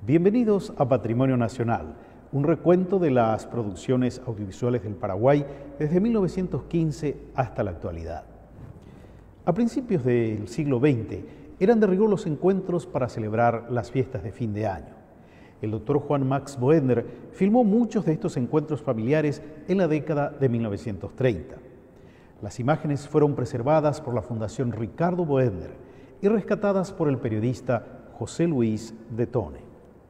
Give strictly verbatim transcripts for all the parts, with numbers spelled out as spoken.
Bienvenidos a Patrimonio Nacional, un recuento de las producciones audiovisuales del Paraguay desde mil novecientos quince hasta la actualidad. A principios del siglo veinte eran de rigor los encuentros para celebrar las fiestas de fin de año. El doctor Juan Max Boedner filmó muchos de estos encuentros familiares en la década de mil novecientos treinta. Las imágenes fueron preservadas por la Fundación Ricardo Boedner y rescatadas por el periodista José Luis de Tone.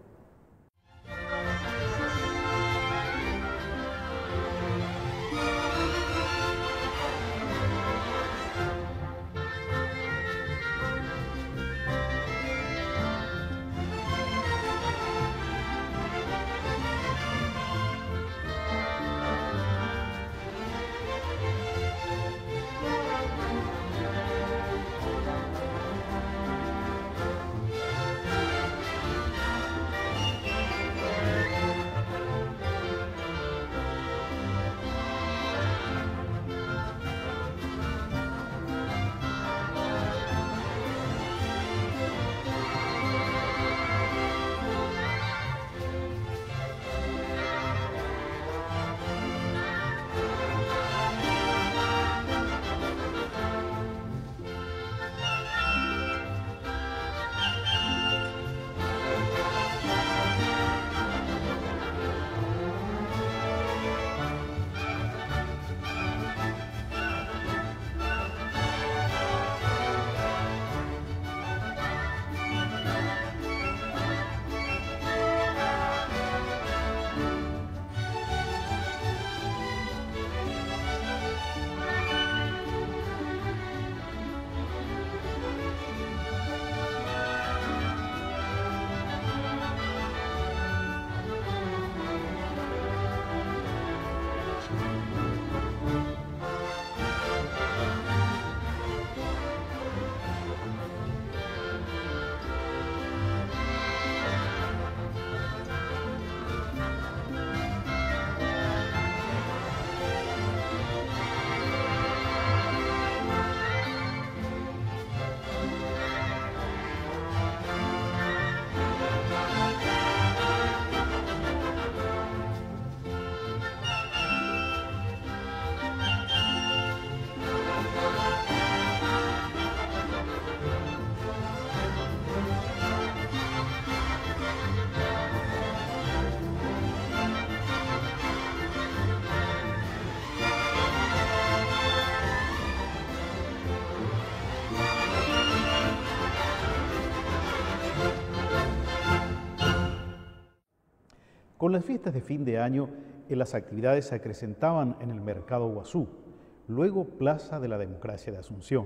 Con las fiestas de fin de año, las actividades se acrecentaban en el Mercado Guazú, luego Plaza de la Democracia de Asunción.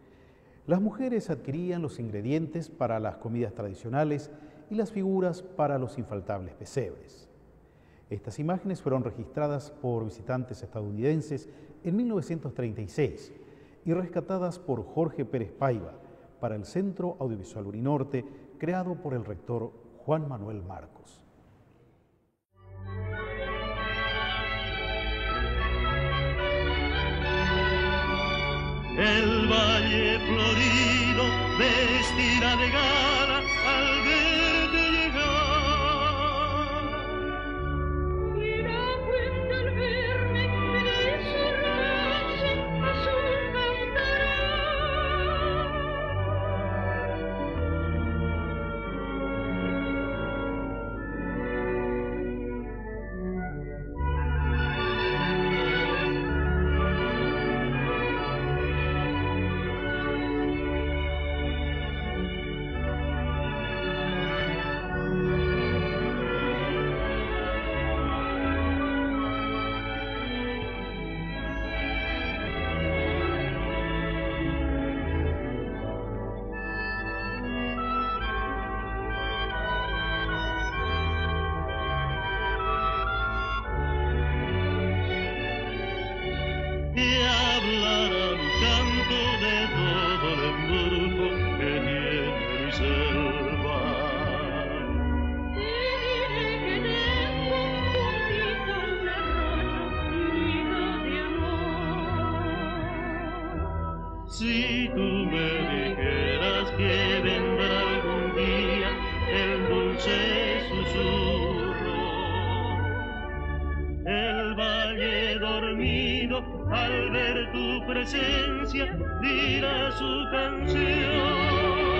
Las mujeres adquirían los ingredientes para las comidas tradicionales y las figuras para los infaltables pesebres. Estas imágenes fueron registradas por visitantes estadounidenses en mil novecientos treinta y seis y rescatadas por Jorge Pérez Paiva para el Centro Audiovisual Urinorte, creado por el rector Juan Manuel Marcos. El valle florido vestirá de gala al verte llegar. Mira cuenta al verme de su rosa azul cantará. Y hablarán canto de todo el embrujo que tiene mi selva. Te diré que tengo juntito un arroyo lleno de amor. Si tú me dijeras que vendrá algún día el dulce al ver tu presencia dirá su canción.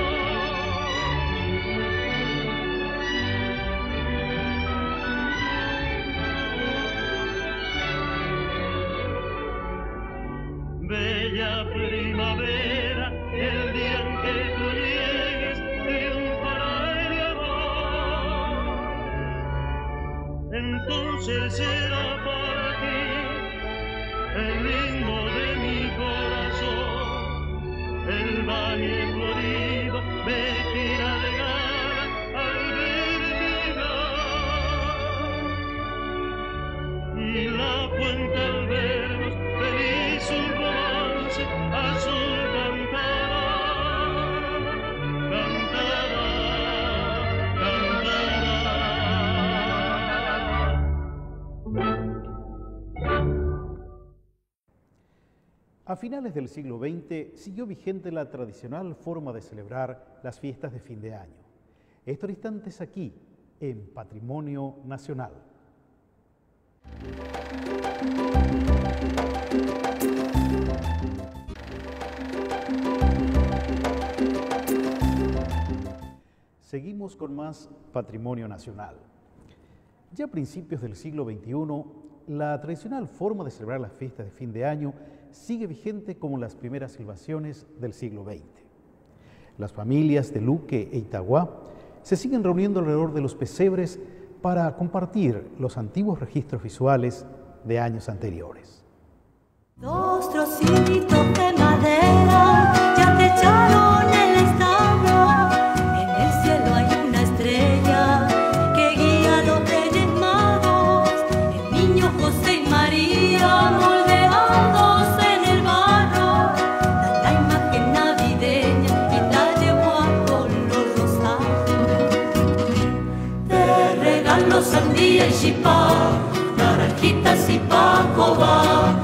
Bella primavera, el día en que tú llegues triunfará el amor. Entonces será para ti el himno de mi corazón, el valle florido vestirá de gala al ver llegar, y la fuente al vernos feliz su romance azul cantará, cantará, cantará. A finales del siglo veinte siguió vigente la tradicional forma de celebrar las fiestas de fin de año. Estos instantes aquí, en Patrimonio Nacional. Seguimos con más Patrimonio Nacional. Ya a principios del siglo veintiuno, la tradicional forma de celebrar las fiestas de fin de año sigue vigente como las primeras celebraciones del siglo veinte. Las familias de Luque e Itaguá se siguen reuniendo alrededor de los pesebres para compartir los antiguos registros visuales de años anteriores. Dos trocitos de madera ya te echaron el establo. En el cielo hay una estrella que guía a los reyes magos. El niño José y María moldeados en el barro. Da la imagen navideña y la llevó a color rosado. Te regalo sandía y chipá, naranjitas y pacoba.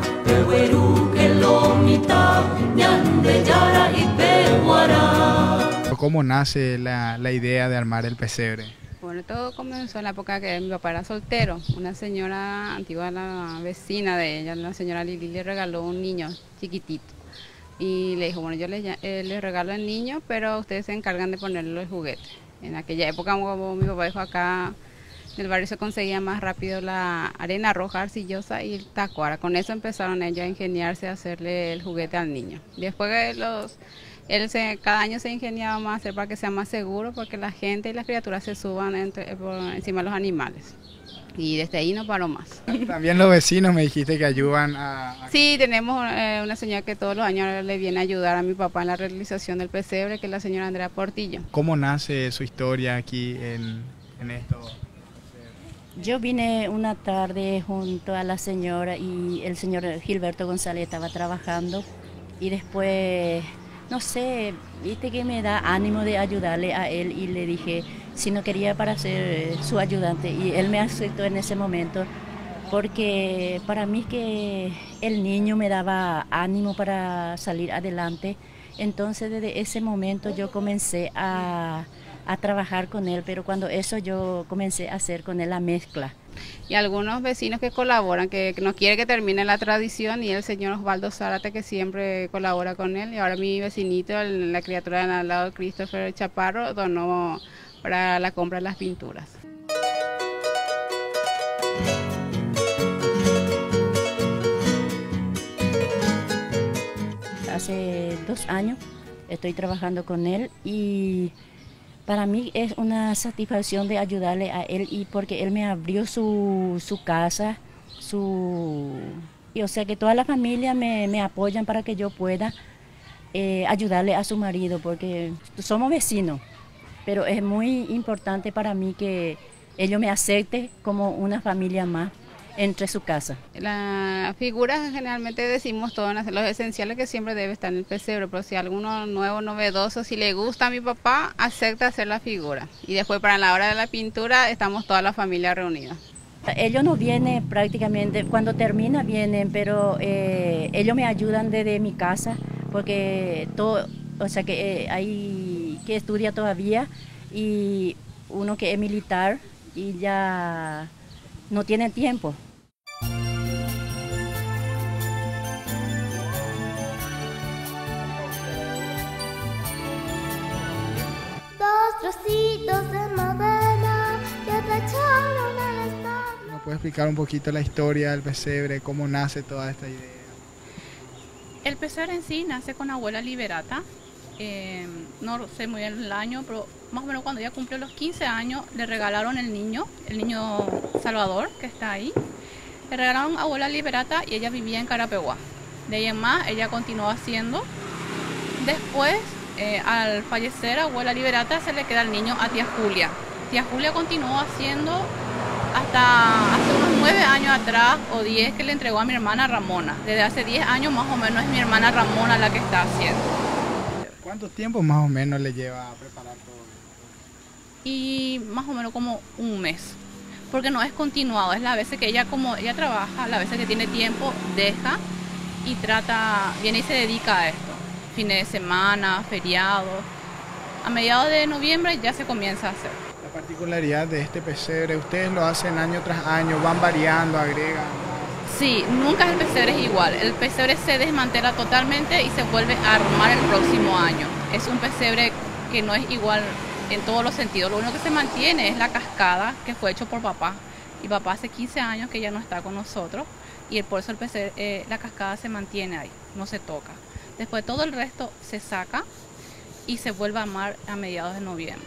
¿Cómo nace la, la idea de armar el pesebre? Bueno, todo comenzó en la época que mi papá era soltero. Una señora antigua, la vecina de ella, la señora Lili, le regaló un niño chiquitito. Y le dijo, bueno, yo les, eh, les regalo el niño, pero ustedes se encargan de ponerle el juguete. En aquella época, como mi papá dijo, acá en el barrio se conseguía más rápido la arena roja arcillosa y el tacuara. Con eso empezaron ellos a ingeniarse a hacerle el juguete al niño. Después de los... Él se, cada año se ingeniaba más hacer para que sea más seguro, porque la gente y las criaturas se suban entre, por encima de los animales. Y desde ahí no paró más. También los vecinos me dijiste que ayudan a... a... Sí, tenemos eh, una señora que todos los años le viene a ayudar a mi papá en la realización del pesebre, que es la señora Andrea Portillo. ¿Cómo nace su historia aquí en, en esto? Yo vine una tarde junto a la señora y el señor Gilberto González estaba trabajando y después... No sé, viste que me da ánimo de ayudarle a él y le dije si no quería para ser su ayudante y él me aceptó en ese momento porque para mí que el niño me daba ánimo para salir adelante. Entonces desde ese momento yo comencé a, a trabajar con él, pero cuando eso yo comencé a hacer con él la mezcla. Y algunos vecinos que colaboran, que, que no quiere que termine la tradición, y el señor Osvaldo Zárate, que siempre colabora con él. Y ahora mi vecinito, el, la criatura de al lado, Christopher Chaparro, donó para la compra de las pinturas. Hace dos años estoy trabajando con él y para mí es una satisfacción de ayudarle a él y porque él me abrió su, su casa, su, y o sea que toda la familia me, me apoyan para que yo pueda eh, ayudarle a su marido porque somos vecinos, pero es muy importante para mí que ellos me acepten como una familia más entre su casa. Las figuras generalmente decimos todos, los esenciales que siempre debe estar en el pesebre, pero si alguno nuevo, novedoso, si le gusta a mi papá, acepta hacer la figura. Y después para la hora de la pintura estamos toda la familia reunida. Ellos no vienen prácticamente, cuando termina vienen, pero eh, ellos me ayudan desde mi casa, porque todo, o sea que eh, hay que estudia todavía y uno que es militar y ya no tiene tiempo. trocitos de madera que te echaron al establo. ¿Nos puede explicar un poquito la historia del pesebre, cómo nace toda esta idea? El pesebre en sí nace con abuela Liberata. Eh, no sé muy bien el año, pero más o menos cuando ella cumplió los quince años, le regalaron el niño, el niño Salvador, que está ahí. Le regalaron a abuela Liberata y ella vivía en Carapeguá. De ahí en más, ella continuó haciendo. Después, eh, al fallecer abuela Liberata, se le queda el niño a tía Julia. Tía Julia continuó haciendo hasta hace unos nueve años atrás o diez, que le entregó a mi hermana Ramona. Desde hace diez años más o menos es mi hermana Ramona la que está haciendo. ¿Cuánto tiempo más o menos le lleva a preparar todo esto? Y más o menos como un mes, porque no es continuado, es la veces que ella, como ella trabaja, la veces que tiene tiempo, deja y trata, viene y se dedica a esto. Fines de semana, feriados. A mediados de noviembre ya se comienza a hacer. La particularidad de este pesebre, ustedes lo hacen año tras año, van variando, agregan. Sí, nunca el pesebre es igual. El pesebre se desmantela totalmente y se vuelve a armar el próximo año. Es un pesebre que no es igual en todos los sentidos. Lo único que se mantiene es la cascada, que fue hecho por papá. Y papá hace quince años que ya no está con nosotros y por eso el pesebre, eh, la cascada se mantiene ahí, no se toca. Después todo el resto se saca y se vuelve a armar a mediados de noviembre.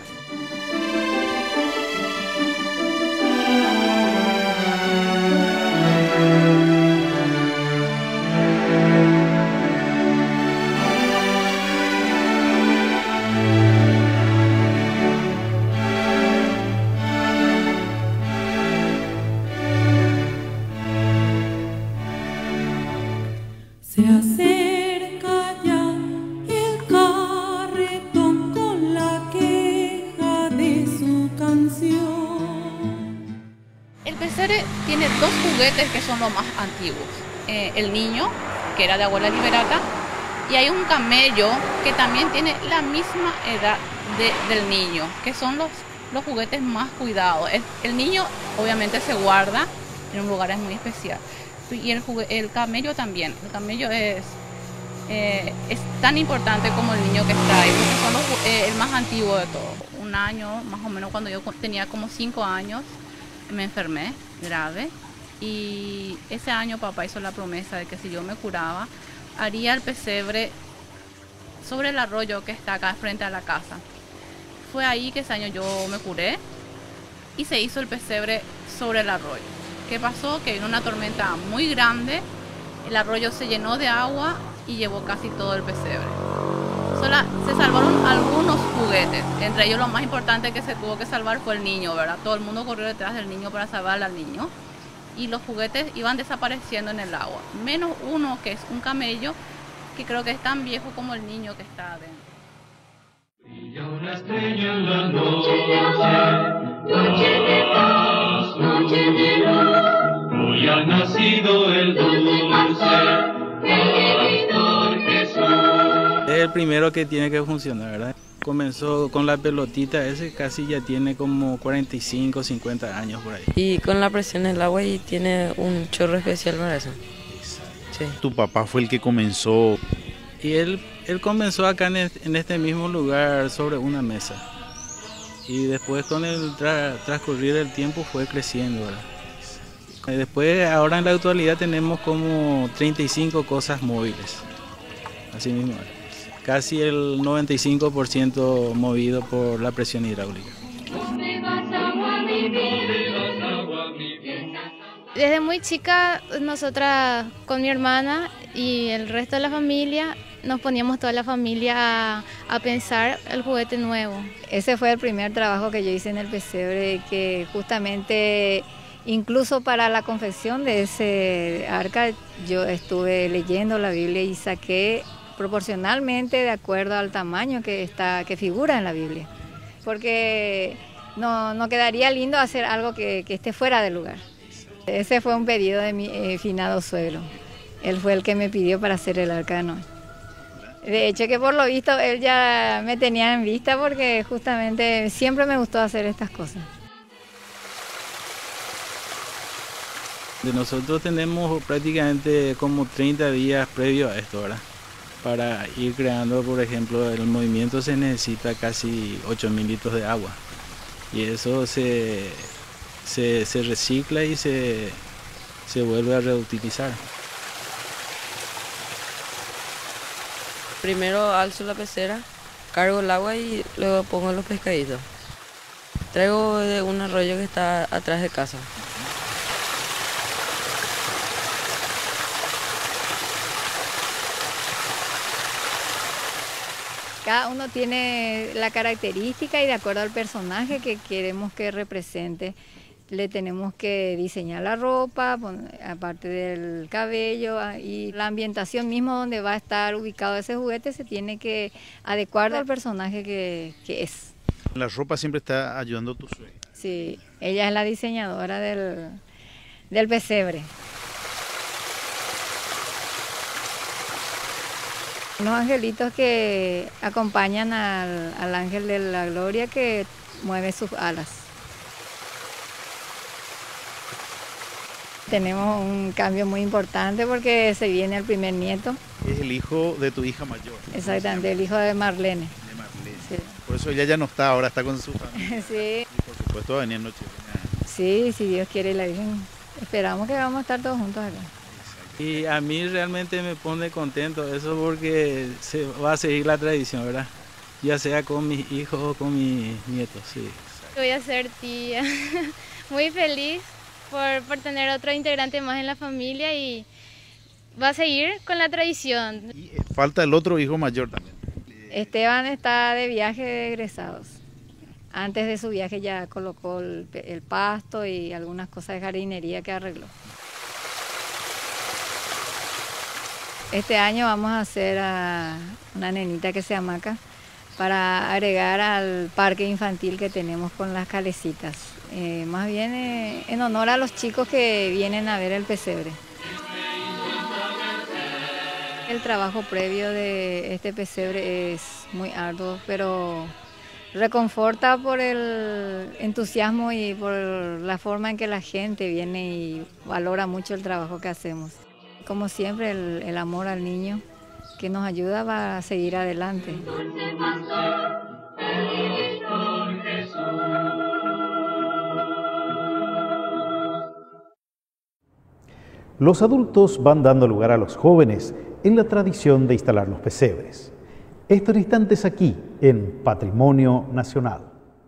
Se acerca ya el carretón con la queja de su canción. El pesebre tiene dos juguetes que son los más antiguos. Eh, el niño, que era de abuela Liberata, y hay un camello que también tiene la misma edad de, del niño, que son los, los juguetes más cuidados. El, el niño obviamente se guarda en un lugar muy especial. Y el, el camello también. El camello es, eh, es tan importante como el niño que está ahí, porque son los, eh, el más antiguo de todos. Un año, más o menos, cuando yo tenía como cinco años, me enfermé grave. Y ese año papá hizo la promesa de que si yo me curaba, haría el pesebre sobre el arroyo que está acá frente a la casa. Fue ahí que ese año yo me curé y se hizo el pesebre sobre el arroyo. ¿Qué pasó? Que vino una tormenta muy grande, el arroyo se llenó de agua y llevó casi todo el pesebre. Sola, se salvaron algunos juguetes, entre ellos lo más importante que se tuvo que salvar fue el niño, ¿verdad? Todo el mundo corrió detrás del niño para salvar al niño y los juguetes iban desapareciendo en el agua, menos uno que es un camello que creo que es tan viejo como el niño que está adentro. Brilla una estrella en la noche, Noche de paz, noche de luz, hoy ha nacido el dulce Pastor Jesús. Es el primero que tiene que funcionar, ¿verdad? Comenzó con la pelotita, ese casi ya tiene como cuarenta y cinco, cincuenta años por ahí. Y con la presión del agua y tiene un chorro especial para eso. Sí. Tu papá fue el que comenzó. Y él, él comenzó acá en este, en este mismo lugar sobre una mesa. Y después con el tra transcurrir del tiempo fue creciendo, ¿verdad? Y después, ahora en la actualidad tenemos como treinta y cinco cosas móviles. Así mismo, casi el noventa y cinco por ciento movido por la presión hidráulica. Desde muy chica, nosotras con mi hermana y el resto de la familia, nos poníamos toda la familia a, a pensar el juguete nuevo. Ese fue el primer trabajo que yo hice en el pesebre, que justamente incluso para la confección de ese arca yo estuve leyendo la Biblia y saqué proporcionalmente de acuerdo al tamaño que, está, que figura en la Biblia, porque no, no quedaría lindo hacer algo que, que esté fuera de lugar. Ese fue un pedido de mi eh, finado suegro. Él fue el que me pidió para hacer el arca de Noé. De hecho que por lo visto él ya me tenía en vista porque justamente siempre me gustó hacer estas cosas. De nosotros tenemos prácticamente como treinta días previos a esto, ¿verdad? Para ir creando, por ejemplo, el movimiento se necesita casi ocho mil litros de agua y eso se, se, se recicla y se, se vuelve a reutilizar. Primero alzo la pecera, cargo el agua y luego pongo los pescaditos. Traigo de un arroyo que está atrás de casa. Cada uno tiene la característica y de acuerdo al personaje que queremos que represente, le tenemos que diseñar la ropa, aparte del cabello y la ambientación misma donde va a estar ubicado ese juguete se tiene que adecuar al personaje que, que es. La ropa siempre está ayudando a tu suegra. Sí, ella es la diseñadora del, del pesebre. Unos angelitos que acompañan al, al ángel de la gloria que mueve sus alas. Tenemos un cambio muy importante porque se viene el primer nieto. Es el hijo de tu hija mayor. Exactamente, el hijo de Marlene. De Marlene. Sí. Por eso ella ya no está, ahora está con su familia. Sí. Y por supuesto va a venir en Nochebuena. Sí, si Dios quiere y la Virgen. Esperamos que vamos a estar todos juntos acá. Y a mí realmente me pone contento eso porque se va a seguir la tradición, ¿verdad? Ya sea con mis hijos o con mis nietos, sí. Voy a ser tía, muy feliz por, por tener otro integrante más en la familia y va a seguir con la tradición. Y falta el otro hijo mayor también. Esteban está de viaje de egresados. Antes de su viaje ya colocó el, el pasto y algunas cosas de jardinería que arregló. Este año vamos a hacer a una nenita que se amaca para agregar al parque infantil que tenemos con las calecitas. Eh, más bien eh, en honor a los chicos que vienen a ver el pesebre. El trabajo previo de este pesebre es muy arduo, pero reconforta por el entusiasmo y por la forma en que la gente viene y valora mucho el trabajo que hacemos. Como siempre, el, el amor al niño que nos ayuda para seguir adelante. Los adultos van dando lugar a los jóvenes en la tradición de instalar los pesebres. Estos instantes aquí en Patrimonio Nacional.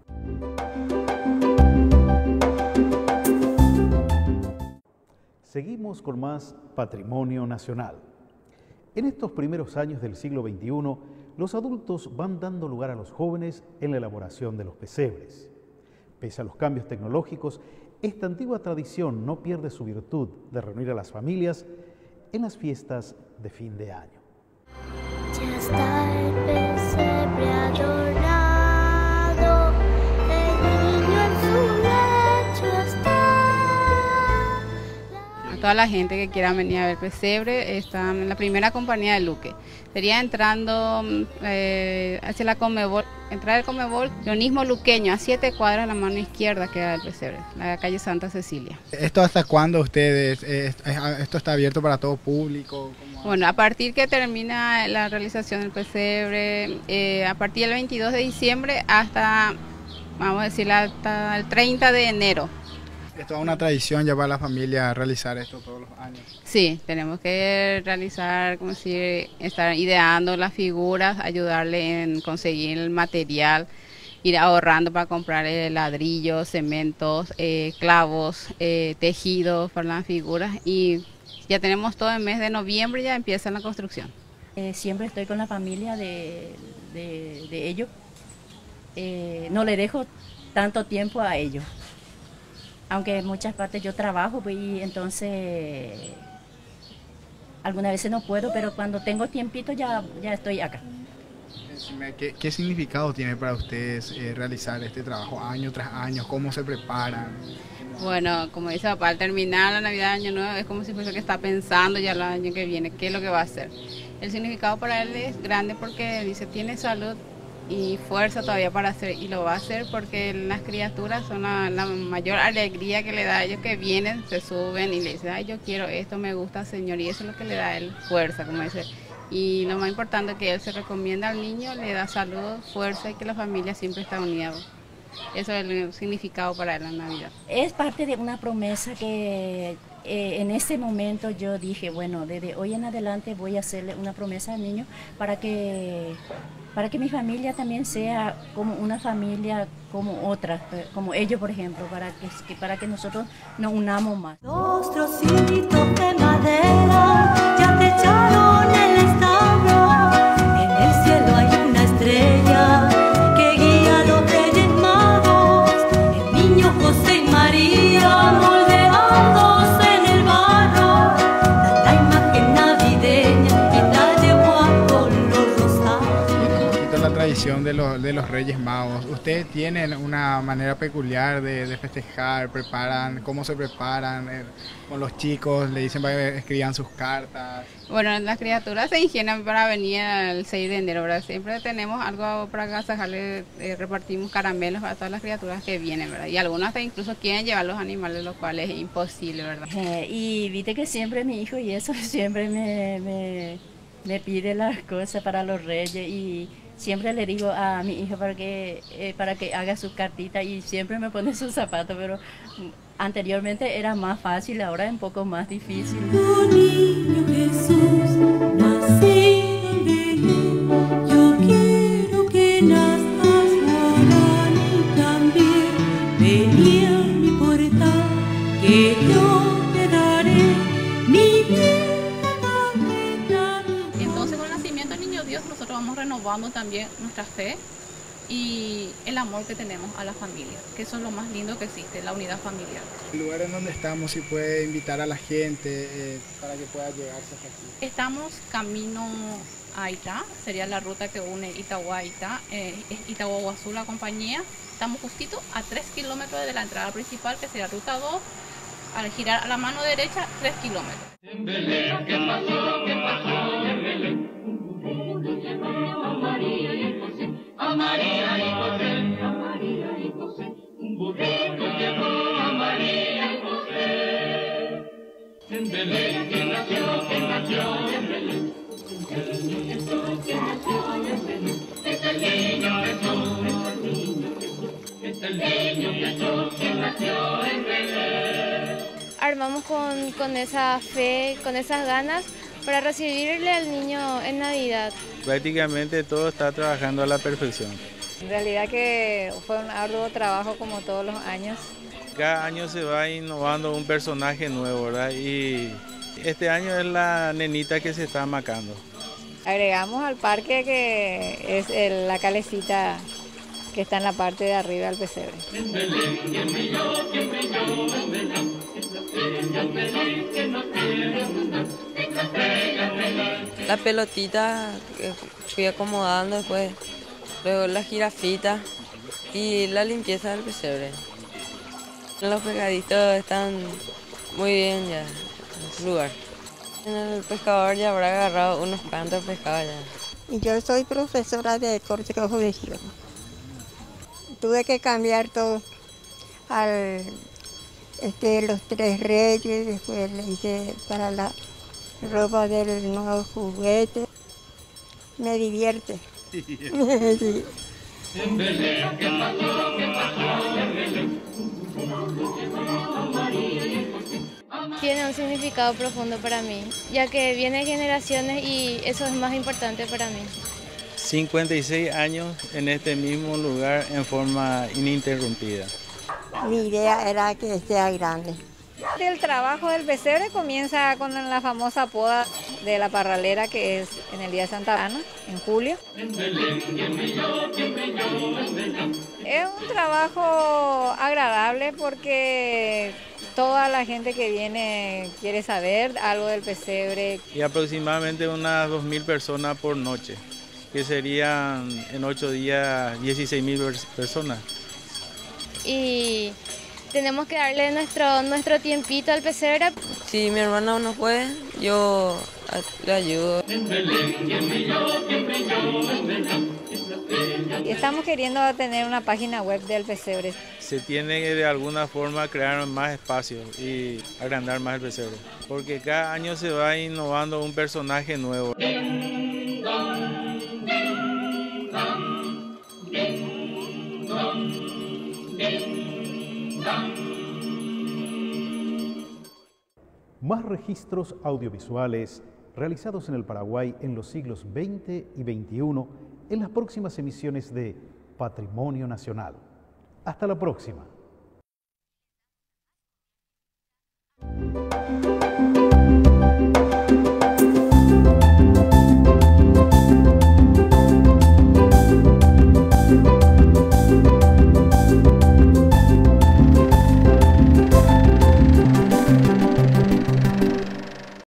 Seguimos con más Patrimonio Nacional. En estos primeros años del siglo veintiuno, los adultos van dando lugar a los jóvenes en la elaboración de los pesebres. Pese a los cambios tecnológicos, esta antigua tradición no pierde su virtud de reunir a las familias en las fiestas de fin de año. Ya está el pesebre adornado, el niño en su lecho está. A toda la gente que quiera venir a ver pesebre, están en la primera compañía de Luque. Sería entrando eh, hacia la Conmebol, entrar al Conmebol, Leonismo Luqueño, a siete cuadras a la mano izquierda queda el pesebre, la calle Santa Cecilia. ¿Esto hasta cuándo ustedes, eh, esto está abierto para todo público? Bueno, a partir que termina la realización del pesebre, eh, a partir del veintidós de diciembre hasta, vamos a decir, hasta el treinta de enero. ¿Es toda una tradición ya para la familia realizar esto todos los años? Sí, tenemos que realizar, como decir, estar ideando las figuras, ayudarle en conseguir el material, ir ahorrando para comprar eh, ladrillos, cementos, eh, clavos, eh, tejidos para las figuras y ya tenemos todo el mes de noviembre, ya empieza la construcción. Eh, siempre estoy con la familia de, de, de ellos, eh, no le dejo tanto tiempo a ellos. Aunque en muchas partes yo trabajo, pues, y entonces algunas veces no puedo, pero cuando tengo tiempito ya, ya estoy acá. ¿Qué, qué significado tiene para ustedes eh, realizar este trabajo año tras año? ¿Cómo se preparan? Bueno, como dice papá, al terminar la Navidad, Año Nuevo, es como si fuese que está pensando ya el año que viene, qué es lo que va a hacer. El significado para él es grande porque dice, tiene salud y fuerza todavía para hacer, y lo va a hacer porque las criaturas son la, la mayor alegría que le da a ellos, que vienen, se suben y le dicen, ay, yo quiero esto, me gusta, Señor, y eso es lo que le da a él fuerza, como dice, Y lo más importante es que él se recomienda al niño, le da salud, fuerza y que la familia siempre está unida. Eso es el significado para él en Navidad. Es parte de una promesa que eh, en ese momento yo dije, bueno, desde hoy en adelante voy a hacerle una promesa al niño para que, para que mi familia también sea como una familia como otras, como ellos, por ejemplo, para que, para que nosotros nos unamos más. Dos trocitos de madera ya te echaron el establo, en el cielo hay una estrella que guía a los reyes magos, el niño José y María moldeándose en el barro, la imagen navideña y la llevó a color rosado. Un poquito la tradición de los, de los Reyes Magos. ¿Ustedes tienen una manera peculiar de, de festejar? ¿Preparan? ¿Cómo se preparan? Eh, con los chicos, le dicen para que escriban sus cartas. Bueno, las criaturas se ingenian para venir el seis de enero, ¿verdad? Siempre tenemos algo para agasajarle, eh, repartimos caramelos para todas las criaturas que vienen, ¿verdad? Y algunas hasta incluso quieren llevar los animales, lo cual es imposible, ¿verdad? Eh, y viste que siempre mi hijo y eso siempre me, me, me pide las cosas para los reyes y siempre le digo a mi hijo para que, eh, para que haga sus cartitas y siempre me pone sus zapatos, pero anteriormente era más fácil, ahora es un poco más difícil. Tu niño Jesús, nacido en Belén, yo quiero que nazcas ahora y también. Vení a mi portal, que yo te daré mi vida. Entonces con el nacimiento del Niño Dios nosotros vamos renovando también nuestra fe y el amor que tenemos a la familia, que eso es lo más lindo que existe, la unidad familiar. El lugar en donde estamos, si puede invitar a la gente eh, para que pueda llegarse hasta aquí. Estamos camino a Itá, sería la ruta que une Itagua a Itá, eh, es Itaguaguazú la compañía. Estamos justito a tres kilómetros de la entrada principal, que sería ruta dos, al girar a la mano derecha, tres kilómetros. En Belén, ¿qué pasó? ¿Qué pasó en Belén? A María y José, a María y José, a María y José, un burrito llevó a María y José. En Belén, que nació, que nació en Belén. El niño Jesús, que nació en Belén. Es el niño Jesús, es el niño Jesús que nació en Belén. Armamos con, con esa fe, con esas ganas, para recibirle al niño en Navidad. Prácticamente todo está trabajando a la perfección. En realidad que fue un arduo trabajo como todos los años. Cada año se va innovando un personaje nuevo, ¿verdad? Y este año es la nenita que se está amacando. Agregamos al parque que es el, la calecita que está en la parte de arriba del pesebre. En Belén, ¿quién brilló? ¿Quién brilló en Belén? Estrella feliz que no quiere andar. Estrella feliz. La pelotita que fui acomodando después, luego la jirafita y la limpieza del pesebre. Los pescaditos están muy bien ya en su lugar. El pescador ya habrá agarrado unos cuantos pescados ya. Yo soy profesora de cortejo de Giro. Tuve que cambiar todo al este, los tres reyes, después le hice para la ropa del nuevo juguete. Me divierte. Sí. En Belén, ¿qué pasó? ¿Qué pasó en Belén? Tiene un significado profundo para mí, ya que viene generaciones y eso es más importante para mí. cincuenta y seis años en este mismo lugar en forma ininterrumpida. Mi idea era que sea grande. El trabajo del pesebre comienza con la famosa poda de la parralera, que es en el día de Santa Ana, en julio. Es un trabajo agradable porque toda la gente que viene quiere saber algo del pesebre. Y aproximadamente unas dos mil personas por noche, que serían en ocho días dieciséis mil personas. Y tenemos que darle nuestro, nuestro tiempito al pesebre. Si mi hermano no puede, yo le ayudo. Estamos queriendo tener una página web del pesebre. Se tiene que de alguna forma crear más espacios y agrandar más el pesebre, porque cada año se va innovando un personaje nuevo. Más registros audiovisuales realizados en el Paraguay en los siglos veinte y veintiuno en las próximas emisiones de Patrimonio Nacional. Hasta la próxima.